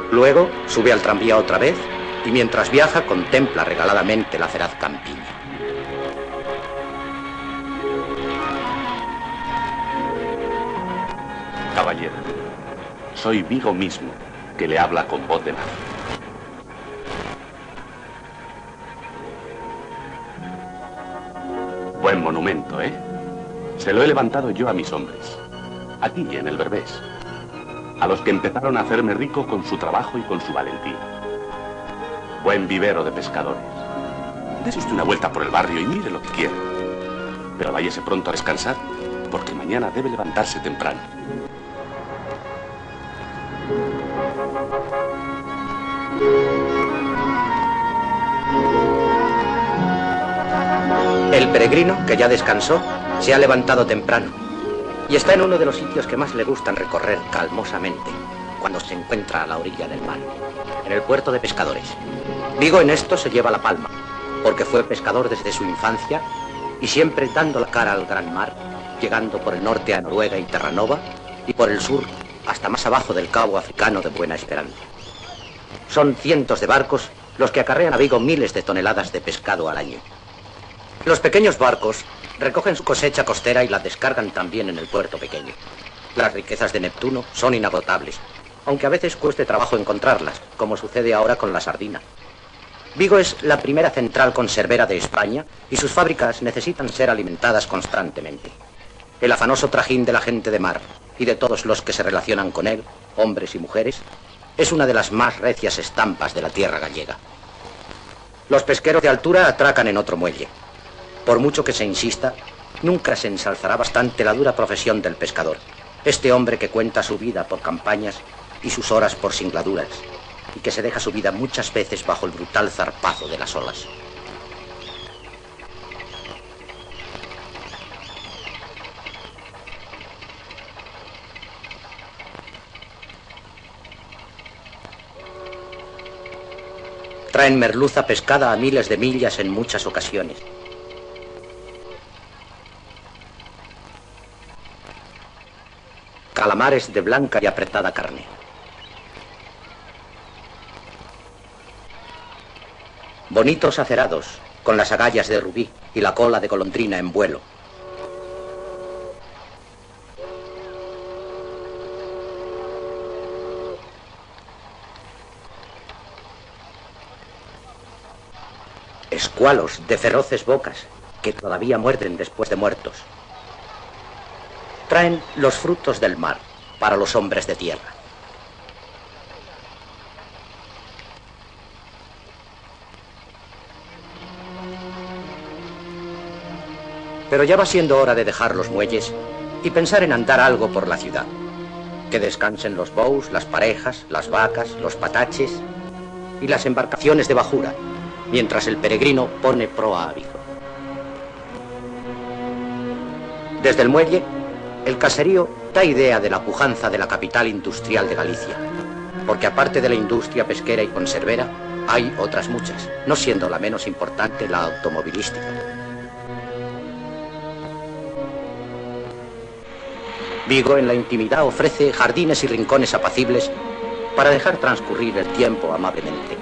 Luego sube al tranvía otra vez y mientras viaja contempla regaladamente la feraz campiña. Caballero, soy Vigo mismo, que le habla con voz de mar. Buen monumento, ¿eh? Se lo he levantado yo a mis hombres, aquí en el Berbés, a los que empezaron a hacerme rico con su trabajo y con su valentía. Buen vivero de pescadores. Dese usted una vuelta por el barrio y mire lo que quiera. Pero váyase pronto a descansar, porque mañana debe levantarse temprano. El peregrino, que ya descansó, se ha levantado temprano y está en uno de los sitios que más le gustan recorrer calmosamente cuando se encuentra a la orilla del mar, en el puerto de pescadores. Vigo en esto se lleva la palma, porque fue pescador desde su infancia y siempre dando la cara al gran mar, llegando por el norte a Noruega y Terranova y por el sur hasta más abajo del cabo africano de Buena Esperanza. Son cientos de barcos los que acarrean a Vigo miles de toneladas de pescado al año. Los pequeños barcos recogen su cosecha costera y la descargan también en el puerto pequeño. Las riquezas de Neptuno son inagotables, aunque a veces cueste trabajo encontrarlas, como sucede ahora con la sardina. Vigo es la primera central conservera de España y sus fábricas necesitan ser alimentadas constantemente. El afanoso trajín de la gente de mar y de todos los que se relacionan con él, hombres y mujeres, es una de las más recias estampas de la tierra gallega. Los pesqueros de altura atracan en otro muelle. Por mucho que se insista, nunca se ensalzará bastante la dura profesión del pescador, este hombre que cuenta su vida por campañas y sus horas por singladuras, y que se deja su vida muchas veces bajo el brutal zarpazo de las olas. Traen merluza pescada a miles de millas en muchas ocasiones. Calamares de blanca y apretada carne. Bonitos acerados, con las agallas de rubí y la cola de golondrina en vuelo. Escualos de feroces bocas que todavía muerden después de muertos. Traen los frutos del mar para los hombres de tierra. Pero ya va siendo hora de dejar los muelles y pensar en andar algo por la ciudad. Que descansen los bous, las parejas, las vacas, los pataches y las embarcaciones de bajura, mientras el peregrino pone proa a Vigo. Desde el muelle, el caserío da idea de la pujanza de la capital industrial de Galicia, porque aparte de la industria pesquera y conservera, hay otras muchas, no siendo la menos importante la automovilística. Vigo en la intimidad ofrece jardines y rincones apacibles para dejar transcurrir el tiempo amablemente.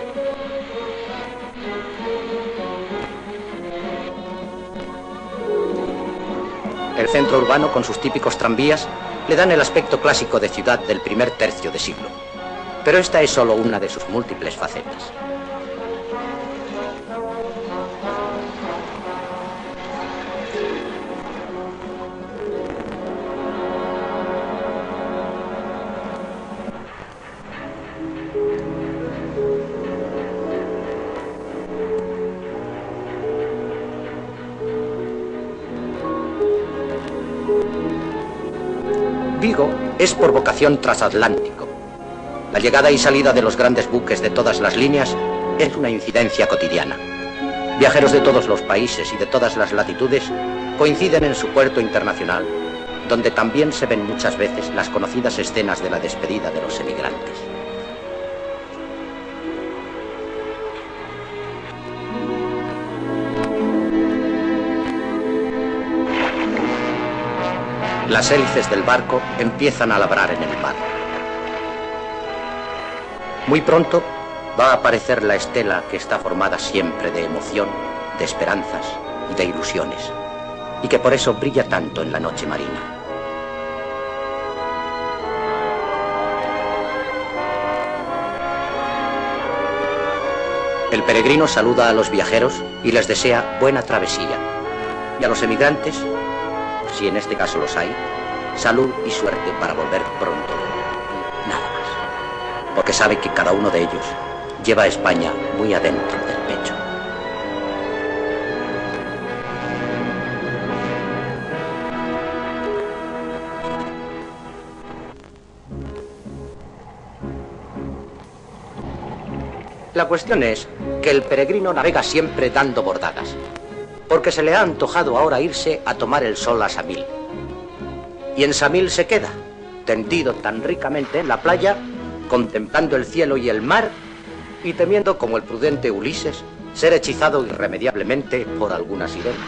El centro urbano, con sus típicos tranvías, le dan el aspecto clásico de ciudad del primer tercio de siglo. Pero esta es solo una de sus múltiples facetas. Vigo es por vocación transatlántico. La llegada y salida de los grandes buques de todas las líneas es una incidencia cotidiana. Viajeros de todos los países y de todas las latitudes coinciden en su puerto internacional, donde también se ven muchas veces las conocidas escenas de la despedida de los emigrantes. Las hélices del barco empiezan a labrar en el mar. Muy pronto va a aparecer la estela que está formada siempre de emoción, de esperanzas y de ilusiones, y que por eso brilla tanto en la noche marina. El peregrino saluda a los viajeros y les desea buena travesía. Y a los emigrantes, si en este caso los hay, salud y suerte para volver pronto. Y nada más. Porque sabe que cada uno de ellos lleva a España muy adentro del pecho. La cuestión es que el peregrino navega siempre dando bordadas, porque se le ha antojado ahora irse a tomar el sol a Samil. Y en Samil se queda, tendido tan ricamente en la playa, contemplando el cielo y el mar, y temiendo, como el prudente Ulises, ser hechizado irremediablemente por alguna sirena.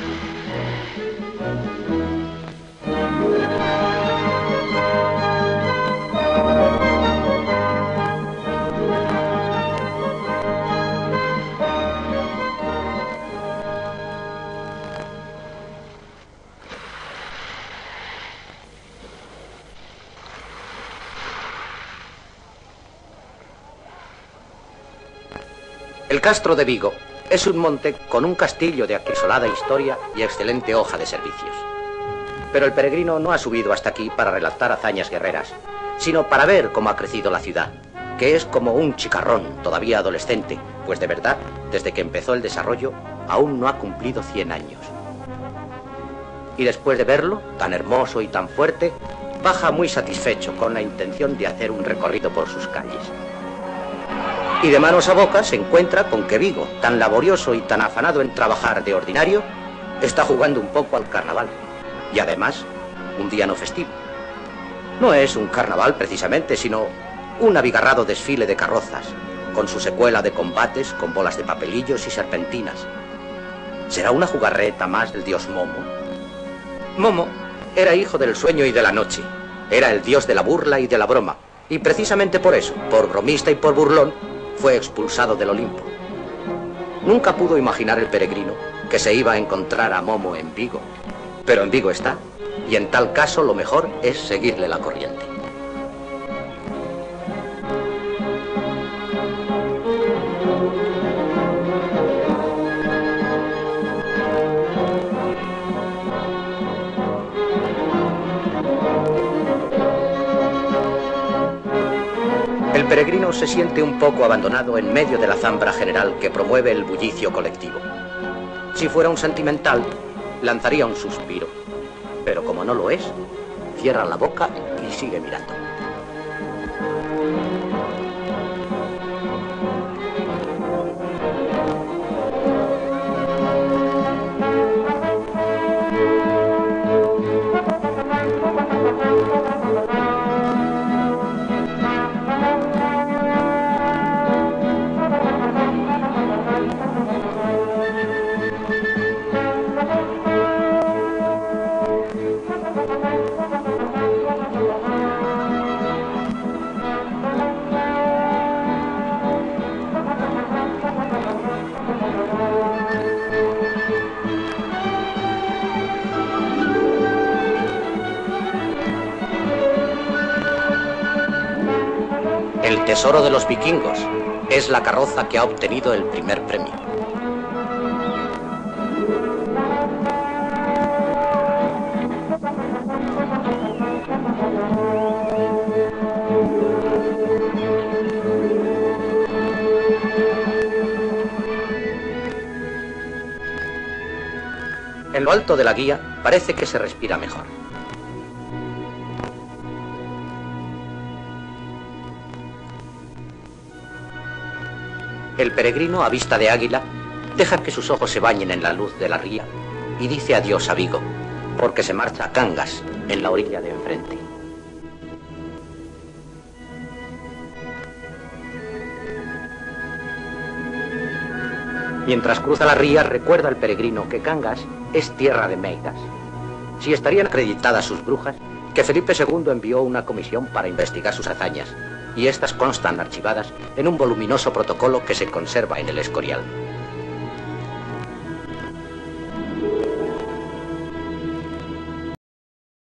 El Castro de Vigo es un monte con un castillo de acrisolada historia y excelente hoja de servicios. Pero el peregrino no ha subido hasta aquí para relatar hazañas guerreras, sino para ver cómo ha crecido la ciudad, que es como un chicarrón todavía adolescente, pues de verdad, desde que empezó el desarrollo, aún no ha cumplido 100 años. Y después de verlo, tan hermoso y tan fuerte, baja muy satisfecho con la intención de hacer un recorrido por sus calles. Y de manos a boca se encuentra con que Vigo, tan laborioso y tan afanado en trabajar de ordinario, está jugando un poco al carnaval. Y además, un día no festivo. No es un carnaval precisamente, sino un abigarrado desfile de carrozas, con su secuela de combates con bolas de papelillos y serpentinas. ¿Será una jugarreta más del dios Momo? Momo era hijo del sueño y de la noche. Era el dios de la burla y de la broma. Y precisamente por eso, por bromista y por burlón, fue expulsado del Olimpo. Nunca pudo imaginar el peregrino que se iba a encontrar a Momo en Vigo, pero en Vigo está, y en tal caso lo mejor es seguirle la corriente. El peregrino se siente un poco abandonado en medio de la zambra general que promueve el bullicio colectivo. Si fuera un sentimental, lanzaría un suspiro, pero como no lo es, cierra la boca y sigue mirando. El tesoro de los vikingos es la carroza que ha obtenido el primer premio. En lo alto de la guía parece que se respira mejor. El peregrino, a vista de águila, deja que sus ojos se bañen en la luz de la ría y dice adiós a Vigo, porque se marcha a Cangas, en la orilla de enfrente. Mientras cruza la ría, recuerda el peregrino que Cangas es tierra de meigas. Si estarían acreditadas sus brujas, que Felipe II envió una comisión para investigar sus hazañas, y estas constan archivadas en un voluminoso protocolo que se conserva en el Escorial.